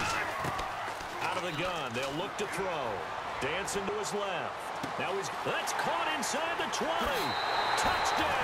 Out of the gun, they'll look to throw. Dancing to his left. Now that's caught inside the 20. Touchdown!